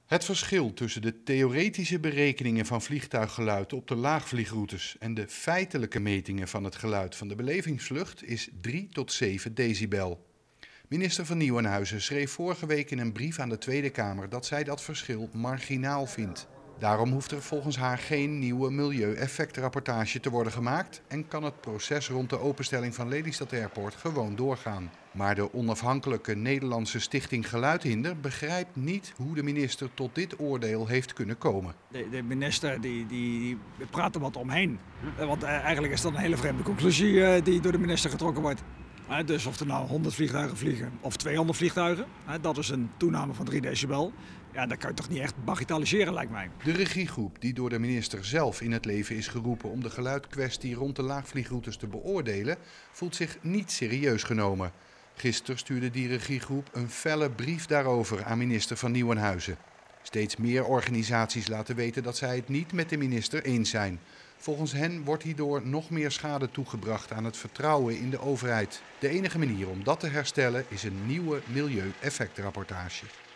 Het verschil tussen de theoretische berekeningen van vliegtuiggeluid op de laagvliegroutes en de feitelijke metingen van het geluid van de belevingsvlucht is 3 tot 7 decibel. Minister van Nieuwenhuizen schreef vorige week in een brief aan de Tweede Kamer dat zij dat verschil marginaal vindt. Daarom hoeft er volgens haar geen nieuwe milieueffectrapportage te worden gemaakt en kan het proces rond de openstelling van Lelystad Airport gewoon doorgaan. Maar de onafhankelijke Nederlandse stichting Geluidhinder begrijpt niet hoe de minister tot dit oordeel heeft kunnen komen. De minister die praat er wat omheen. Want eigenlijk is dat een hele vreemde conclusie die door de minister getrokken wordt. Dus of er nou 100 vliegtuigen vliegen of 200 vliegtuigen, dat is een toename van 3 decibel. Ja, dat kan je toch niet echt bagatelliseren, lijkt mij. De regiegroep die door de minister zelf in het leven is geroepen om de geluidkwestie rond de laagvliegroutes te beoordelen, voelt zich niet serieus genomen. Gisteren stuurde die regiegroep een felle brief daarover aan minister van Nieuwenhuizen. Steeds meer organisaties laten weten dat zij het niet met de minister eens zijn. Volgens hen wordt hierdoor nog meer schade toegebracht aan het vertrouwen in de overheid. De enige manier om dat te herstellen is een nieuwe milieueffectrapportage.